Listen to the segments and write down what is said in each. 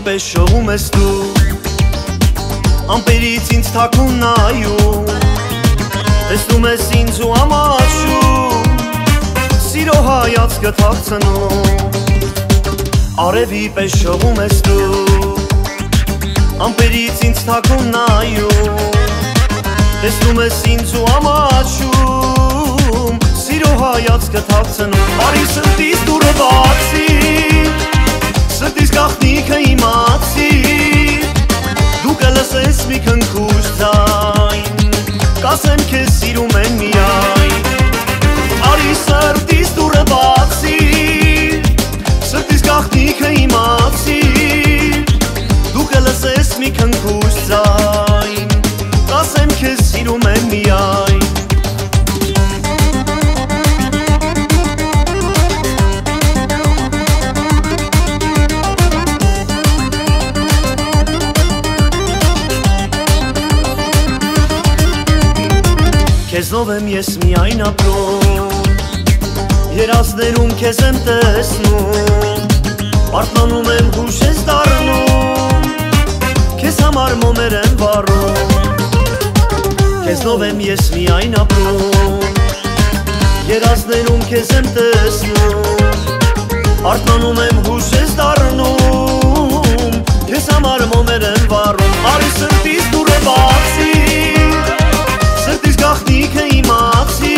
պես շողում ես դու, ամպերից ինձ թաքուն նայում, տեսնում ես ինձ ու ամաչում, սիրո հայացքը թաքցնում, արևի պես շողում ես դու, ամպերից ինձ թաքուն նայում, տեսնում ես ինձ ու ամաչում, սիրո հայացքը թաքցնում, արի սրտիս դուրը բացի, սրտիս գաղտնիքը իմացի, դու կլսես մի քնքուշ ձայն, կասեմ քեզ սիրում եմ միայն, արի սրտիս դուրը բացի, սրտիս գաղտնիքը իմացի, դու կլսես մի քնքուշ ձայն, կասեմ քեզ սիրում եմ միայն. Քեզնով եմ ես միայն ապրում, երազներում քեզ եմ տեսնում, արթնանում եմ հուշ ես դառնում, քեզ համար մոմեր եմ վառում, քեզնով եմ ես միայն ապրում, երազներում քեզ եմ տեսնում, արթնանում եմ հուշ ես դառնում, քեզ համար մոմեր եմ վառում, արի սրտիս դուրը բացի, սրտիս գաղտնիքը իմացի,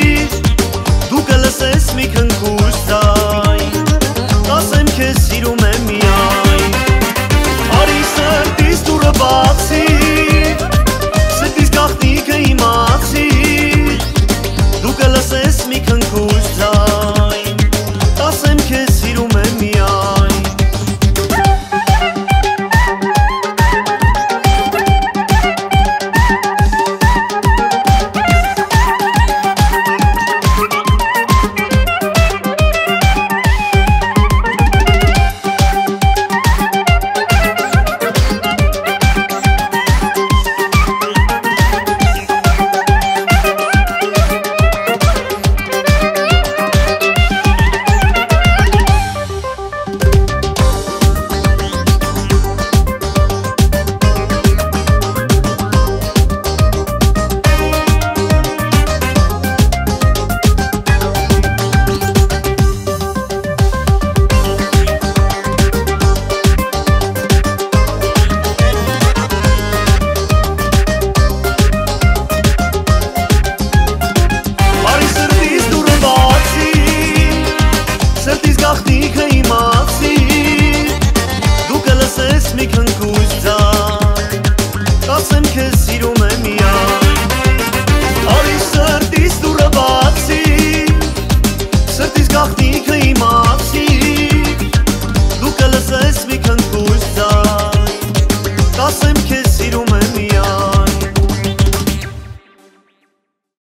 դու կլսես մի քնքուշ ձայն, կասեմ քեզ սիրում եմ միայն, արի սրտիս դուրը բացի, սրտիս գաղտնիքը իմացի, դու կլսես մի քնքուշ ձայն, կասեմ քեզ սիրում եմ միայն. Սրտիս գաղտնի